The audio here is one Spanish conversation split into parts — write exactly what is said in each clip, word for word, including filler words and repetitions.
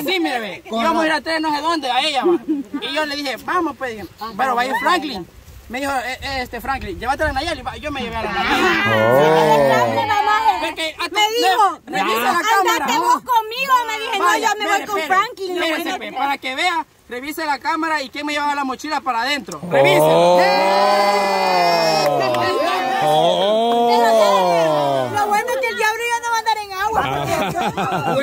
así, mire, ve. Íbamos a ir a tres no sé dónde, a ella, va. Y yo le dije, vamos, pues, dije, pero va a ir Franklin. Me dijo, eh, eh, este Franklin, llévate a la Nayeli. Yo me llevé a la Nayeli. Oh. Porque, a, me dijo, revisa la cámara. Andate vos conmigo. Me dije, no, yo me voy con Franklin. Espérese, pe, para que vea, revise la cámara y quién me llevaba la mochila para adentro. Revise. Oh. Oh. Lo bueno es que el diablo ya no va a andar en agua.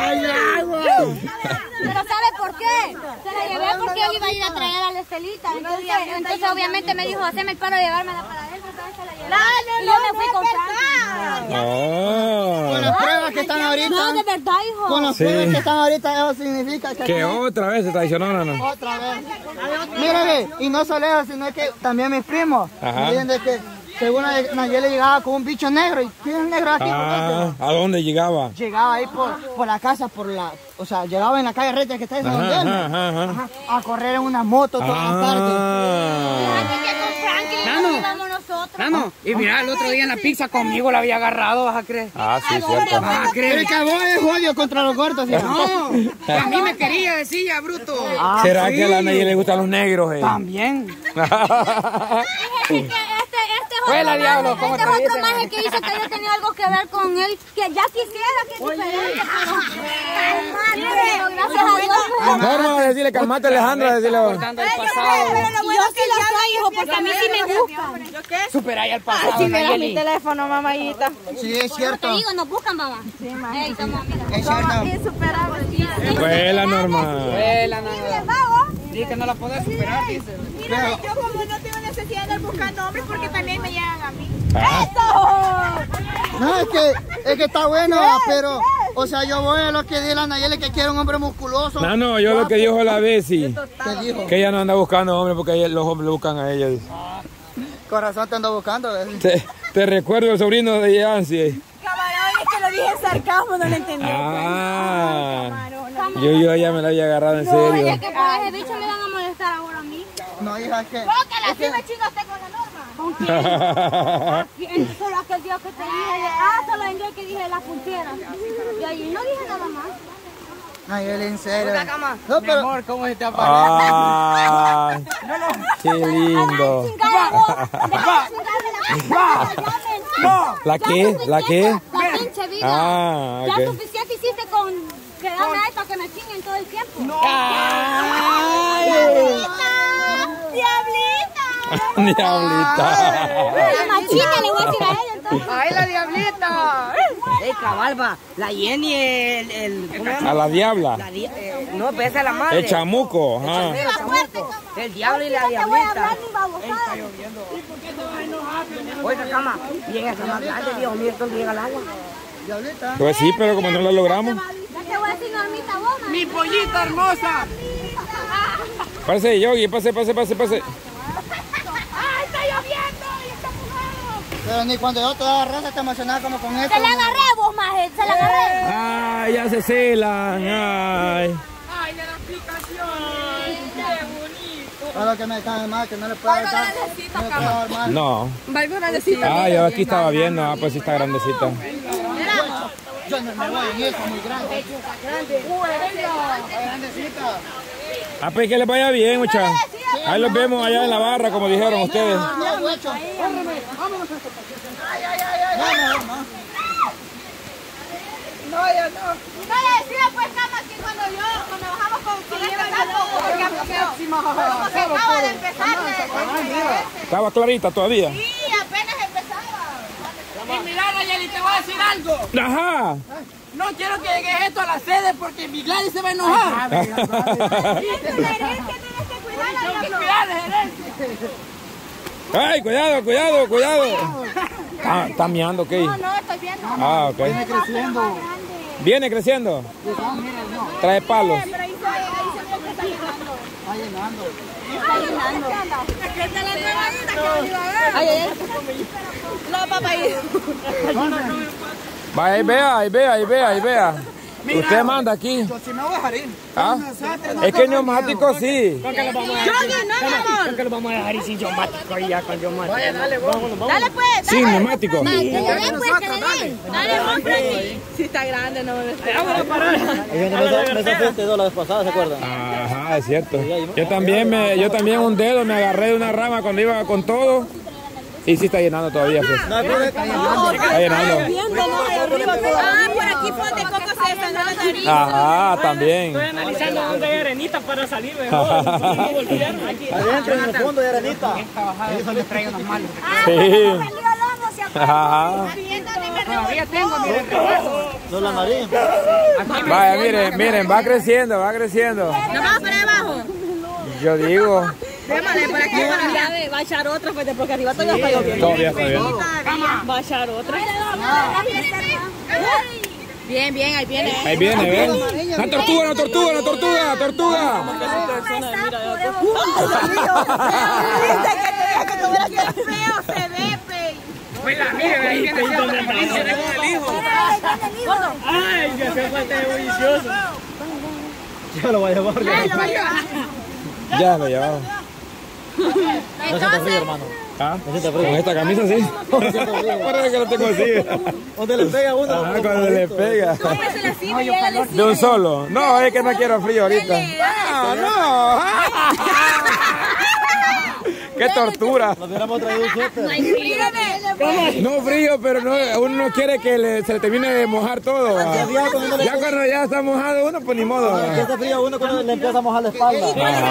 Pero ¿sabe por qué? Se la llevé porque él iba a ir a traer a la Estelita. Entonces, entonces obviamente me dijo, haceme el paro de llevármela para adentro. Entonces se la llevé. Y yo me fui con Franklin. Oh. Con las pruebas que están ahorita. No, de verdad, hijo. Con las Sí. pruebas que están ahorita, eso significa que... Que otra vez se traicionó, no, no. Otra vez. Mírame, y no solo eso, sino que también mis primos. Ajá. Me dicen de que según Nayeli llegaba con un bicho negro. ¿Y quién es el negro aquí? Ah, ¿a dónde llegaba? Llegaba ahí por, por la casa, por la... O sea, llegaba en la calle recta que está en San Ajá, Miguel. ajá, ajá. Ajá, a correr en una moto todas las tardes. Ah. Así que con Franklin Nano. nos íbamos nosotros. Nano, y mira, el otro día en la pizza conmigo la había agarrado, ¿vas a creer? Ah, sí, cierto. ¿Vas a Pero creer? que a vos es odio contra los gordos. ¿Sí? No, que a mí me quería decir ya, bruto. Ah, ¿Será sí. que a la Nayeli le gustan los negros? Eh? También. Fíjese que este, este es Huela, otro diablo, maje, ¿cómo este te es otro dicen? maje que dice que yo tenía algo que ver con él, que ya quisiera que es diferente, pero gracias a Dios. No, no, decirle, calmate, Alejandra, decirle. Recordando el pasado. Yo sí lo soy, hijo, porque a mí sí me gusta. Supera ya el pasado, Si miras mi Nayeli. teléfono, mamayita. Sí, es Te cierto. digo, nos buscan, mamá. Sí, mamá. Ey, somos amigas. Es cierto. Insuperable. Huela, normal. Huela, nada. Dice que no la podés superar, dice. Mira, yo como no tengo necesidad de andar buscando hombres porque también me llegan a mí. Ah. No, es que, es que está bueno, pero... O sea, yo voy a lo que dice la Nayeli, que quiere un hombre musculoso. No, no, yo lo que dijo la Bessie, ¿Qué dijo? que ella no anda buscando hombres porque ella- los hombres lo buscan a ella. Dice. Corazón te ando buscando. ¿Ves? Te, te recuerdo el sobrino de Yancy. Camarón, es que lo dije en sarcasmo, no lo entendí. Ah, yo, yo ya me la había agarrado en serio. Oye, que por ese bicho me van a molestar ahora a mí. No, hija, es que... Bócala, así me chingaste con la norma. ¿Con quién? Solo aquel día que te dije. Ah, solo el día que dije la puntera. Y allí no dije nada más. Nayeli, en serio. No, Mi pero... amor, ¿cómo se te aparece? Ah, qué lindo. ¿La qué? ¿La qué? La pinche vida. Ah, Ya ok. suficiente hiciste con quedarme ahí para que me chinguen todo el tiempo. Diablita. La machina le voy a decir a ella entonces. ¡Ay, la diablita! ¡Ey, cabalba! La Jenny, el... el ¿cómo se llama? A la diabla. La di- eh, no, pesa a la madre. El chamuco. Ajá. El chamuco. El diablo y la No te voy a hablar diablita. ni babosada. Oiga, cama, bien esa más grande, Dios mío, esto llega al agua. Diablita. Pues sí, pero como no lo logramos. Ya te voy a decir, Normita, vos, mami. ¡Mi pollita hermosa! Pase, Yogi, pase, pase, pase, pase. ¡Ay, está lloviendo! ¡Y está mojado! Pero ni cuando yo te daba raza te emocionaba como con esto. Se la agarré vos, maje, se la agarré. Ay, ya se celan. Ay. ¡Ay, de la aplicación! ¡Qué bonito! Para lo que me cae mal, que no le puedo dar. No le puedo dar mal. No. Valgo grandecita. Ah, yo aquí estaba viendo. Ah, pues sí está grandecita. Yo no me voy en eso, muy grande. Grandecita. Ah, pues que les vaya bien, muchachos. Ahí los vemos allá en la barra, como dijeron ustedes. No, guacho. No, yo no. No le decía pues, cama, que cuando yo, cuando bajamos con Chile, porque como se acaba de empezar. Estaba clarita todavía. Sí, apenas empezaba. Y mira, Nayeli, te voy a decir algo. Ajá. No quiero que llegues esto a la sede porque mi Gladys se va a enojar. Es una herencia, tienes que cuidarla. Tengo que cuidar la herencia. Ay, cuidado, cuidado, cuidado. Ah, está miando, ¿qué? No, no, estoy viendo. Ah, ok. Viene creciendo. ¿Viene creciendo? Trae palos. Pero ahí se ve, ahí se ve que está llenando. Está llenando. Está llenando. ¿Qué te la nuevadita que me iba a ver? Ay, ay, ay. No, papá, ahí. Va, ahí vea, ahí vea, ahí vea, ahí vea. Usted manda aquí. Yo sí me voy a dejar ir. ¿Ah? Es que neumático sí. ¿Por qué lo vamos a dejar ir sin neumático ahí ya con neumático? Vaya, dale, vámonos, vámonos. Dale pues, dale. Sin neumático. Dale, hombre. Si está grande, no me está. Vamos a parar. Me sacaste dos la vez pasada, ¿se acuerdan? Ajá, es cierto. Yo también, me, yo también un dedo me agarré de una rama cuando iba con todo. Y sí está llenando todavía, pues. No, está llenando. Está llenando. Ah, por aquí fue de coco se desangró la nariz. Ajá, también. Estoy analizando dónde hay arenita para salir mejor. Adentro, en el fondo de arenita. Eso le traigo unos malos. Sí. Ajá. Todavía tengo, miren, recuerdo. No la nariz. Vaya, miren, miren, va creciendo, va creciendo. ¿No vamos para abajo? Yo digo. Démosle por aquí para allá. Va a echar otra, pues, porque arriba todavía está lloviendo. Todavía está bien. Va a echar otra. Bien, bien, ahí viene. Ahí viene, ven. La tortuga, la tortuga, la tortuga, la tortuga. Qué feo se ve, pe. Mira, mire, ahí viene el hijo. Ay, que se fue delicioso. Ya lo voy a llevar. Ya lo llevamos. No siento frío, hermano. ¿Ah? No siento Con frío. esta camisa sí. Parece que lo tengo así. Donde le pega uno. Ah, cuando le pega. De un solo. No, es que no quiero frío ahorita. No, no. ¡Qué tortura! Nos hubiéramos traído un suéter. No frío, pero no, uno no quiere que le, se le termine de mojar todo. ¿Va? Ya cuando ya está mojado uno, pues ni modo. Que está frío uno cuando le empieza a mojar la espalda.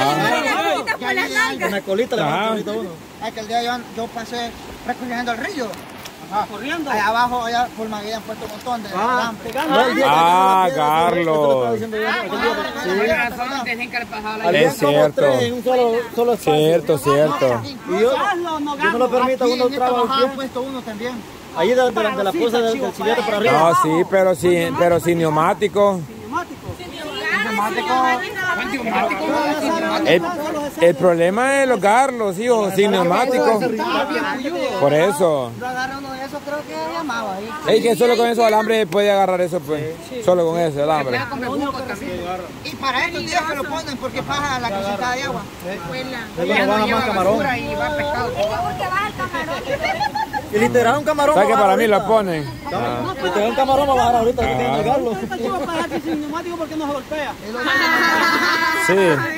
Con la colita le moja ahorita uno. Es que el día yo, yo pasé recorriendo el río. Ajá. Corriendo. Allá abajo, allá por Maguilla han puesto un montón de Ah, alambre. Ah, Carlos. Es cierto. Cierto, cierto. Y yo, yo no lo permito, uno traba el Han pie. puesto uno también. Ahí de, de, de la fuerza del, del chilete para arriba. No, sí, pero sin, pero sin neumático. El, el problema es los garlos, hijo, sin neumático. Por eso. Yo agarré uno de esos, creo que llamaba ahí. Es que solo con esos alambres puede agarrar eso, pues. Solo con ese alambre. Y para estos días que lo ponen porque baja la cosita de agua. Luego no baja más camarón. Y literal un camarón. ¿Sabes que va a para bajar mí lo ahorita? ponen? Ah. Literal un camarón va a bajar ahorita. Que tiene que cargarlo. Sin neumático porque nos golpea. Sí.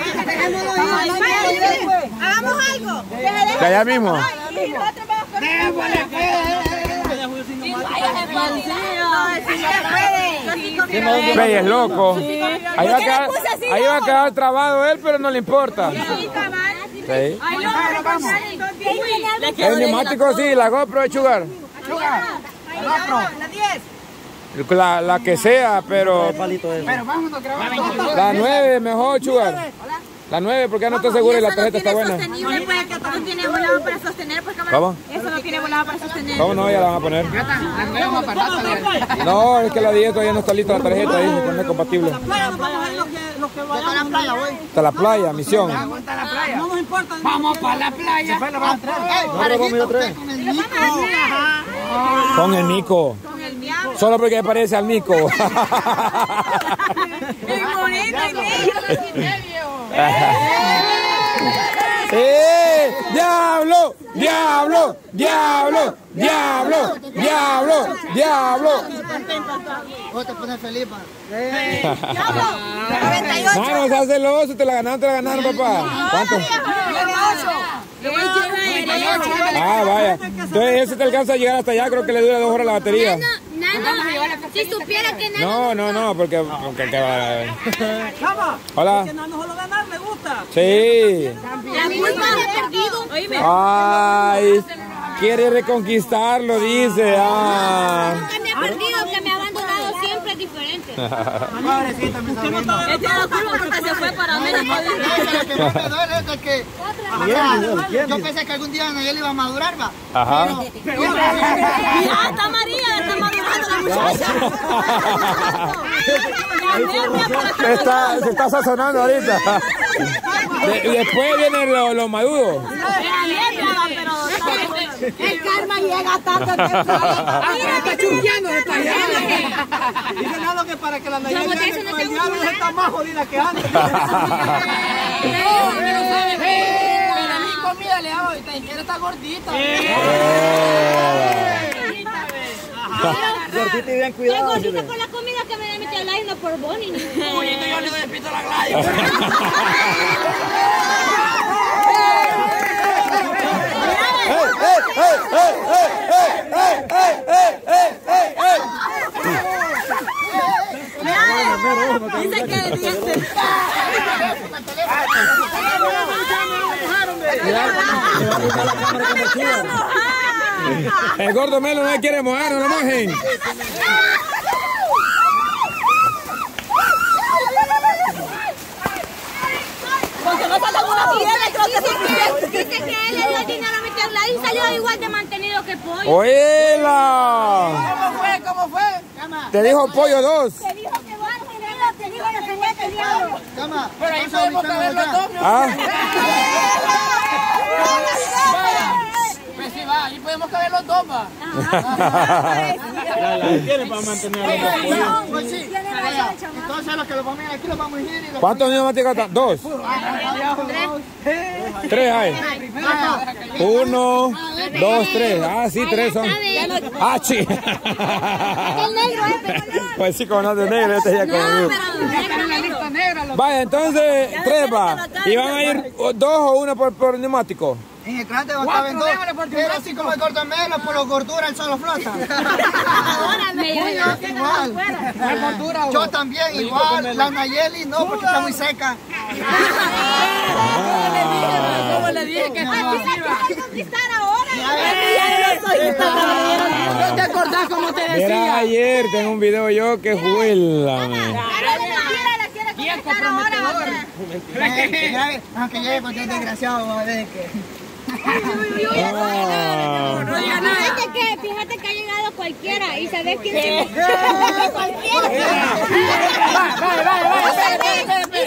Hagamos algo. De allá mismo. Ve, es loco. Ahí va a quedar, ahí va a quedar trabado él, pero no le importa. Sí. El neumático sí, la GoPro de Sugar. La, la que sea, pero Pero vámonos grabando. la nueve mejor, Sugar. La nueve, porque ya no estoy seguro y la tarjeta está buena. Sostenible, pues, que no tiene volado para sostener, pues, camarón. ¿Cómo? Eso no tiene volado para sostener. ¿Cómo no? Ya la van a poner. La nueva más barata. No, es que la diez todavía no está lista la tarjeta ahí, no es compatible. Hasta la playa, güey. Hasta la playa, misión. Aguanta la playa. No nos importa. Vamos para la playa. Ey, parejito, usted con el Nico. Con el Nico. Solo porque parece al Nico. ¡Eh! ¡Diablo! ¡Diablo! ¡Diablo! ¡Diablo! ¡Diablo! ¡Diablo! Vos te pones feliz, pa. Mano, se hace el oso, te la ganaron, te la ganaron, papá. ¿Cuánto? Ah, vaya. Entonces ese te alcanza a llegar hasta allá, creo que le dura dos horas la batería. Si supiera que nada. No, no, no, porque... porque que va. Hola. No solo ganar le gusta. Sí. La culpa de perdido. Ay, quiere reconquistarlo, dice. Ah. Nunca me he perdido, que me ha abandonado siempre es diferente. Pobrecita, me está viendo. Este es la culpa porque se fue para menos. Lo que más me duele es de que yo pensé que algún día Nayeli iba a madurar, va. Ajá. Mira, está María, está madurando la muchacha. Está, se está sazonando ahorita. De- y después vienen los, los maduros. Pero El karma llega tarde o temprano. Está chunqueando, se está yendo. Dice Nalo que para que la Nayeli ande con el diablo está más jodida que antes. Pero a mi comida le hago, quiero estar gordita. Gordita y bien cuidado. Estoy gordita por la comida que me da mi tía Gladys, no por Bonnie. Oye, yo le doy el pito a la Gladys. Dice que dice. El gordo Melo no me quiere mojar, no lo mojen. Porque no saltan una piedra, creo que Dice que él le dio dinero a mi tía Gladys y salió igual de mantenido que pollo. ¡Oíla! ¿Cómo fue? ¿Cómo fue? Te dijo pollo dos. Te dijo que va a tener, te dijo que tenía que diablo. Cama. Pero ahí podemos caber los dos, mi amor. ¿Ah? Pues sí, va, ahí podemos caber los dos, va. Tiene para mantener. Pues sí. Entonces los que lo ponen aquí los vamos a ir y los ¿Cuántos niños más te gastan? ¿Dos? Tres hay. Uno, dos, tres. Ah, sí, tres son. Ah, sí. El negro, eh, Pues sí, como no de negro, este ya conmigo. Vaya, entonces, tres va. ¿Y van a ir dos o uno por, por neumático? en el cráneo no caben dos. Pero así como el gordo Melo, por la gordura el solo flota. Ahora me Igual. Yo también, igual. La Nayeli no, porque está muy seca. ¿Cómo le dije que no iba? conquistar ahora? ¿No te acordás cómo te Mira, decía? ayer tengo un video yo que juela, man. Aunque llegue porque es desgraciado, va a ver que... Fíjate que, fíjate que ha llegado cualquiera y sabes quién se... Cualquiera. Vale, vale, vale, espérate, espérate, espérate.